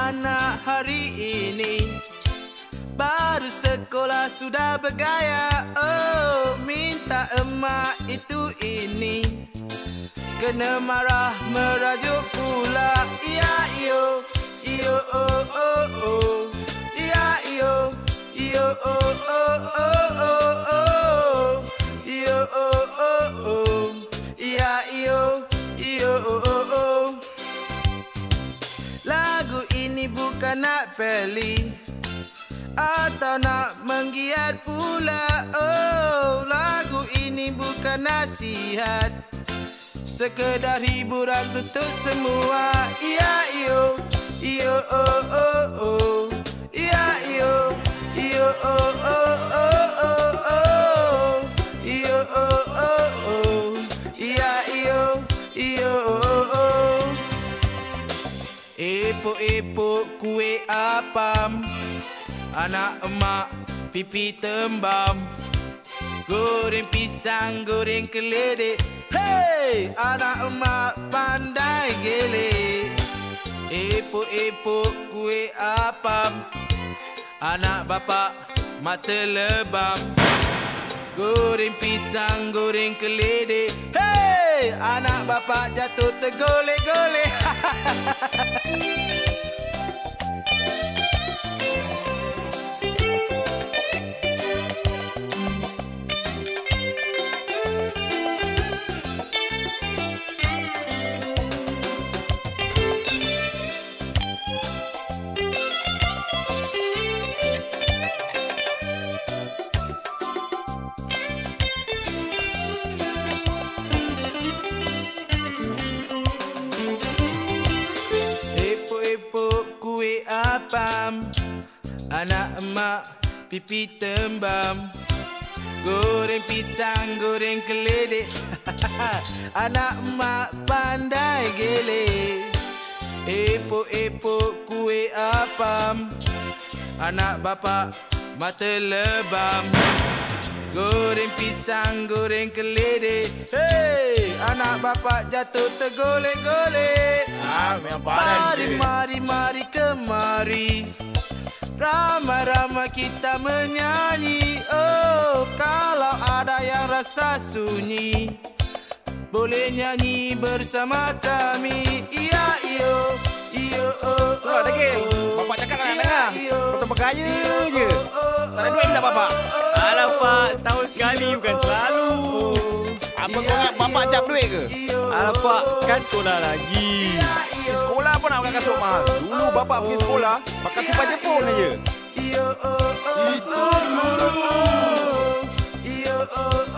anak hari ini baru sekolah sudah bergaya. Oh, minta emak itu ini, kena marah merajuk pula. Ya iyo, iyo oh oh oh. Ya iyo, iyo oh oh oh oh oh. Iyo oh oh oh. Ya iyo, iyo oh oh oh. Lagu ini bukan nak beli atau nak menggiat pula. Oh, lagu ini bukan nasihat, sekedar hiburan untuk semua. Ya iyo, iyo oh oh oh. Ya iyo, iyo oh oh oh oh oh. Iyo oh oh oh. Ya iyo, iyo oh oh. Epok-epok kue apam, anak emak pipi tembam. Goreng pisang, goreng keledek. Hey, anak emak pandai gelek. Epok-epok kue apam, anak bapak mata lebam. Goreng pisang, goreng keledek. Hey, anak bapak jatuh tergolek-golek. Anak emak pipi tembam. Goreng pisang, goreng keledek. Anak emak pandai gelek. Epok-epok kue apam, anak bapak mata lebam. Goreng pisang, goreng keledek. Hey, anak bapak jatuh tergolek-golek. Mari, mari, mari kemari, ramai-ramai kita menyanyi. Oh, kalau ada yang rasa sunyi, boleh nyanyi bersama kami. Iya, iyo, iyo, oh, oh, oh. Bapak cakap nak dengar. Kau bergaya je. Tak ada duit minta bapak. Alah Pak, setahun sekali bukan selalu. Apa kau ingat bapak cap duit ke? Alah Pak, kan sekolah lagi. Pergi sekolah pun nak pakai kasut mahal. Dulu bapak pergi sekolah pakai sifat Jepun aja. Iyo, oh, oh, oh, oh, oh. Iyo, oh,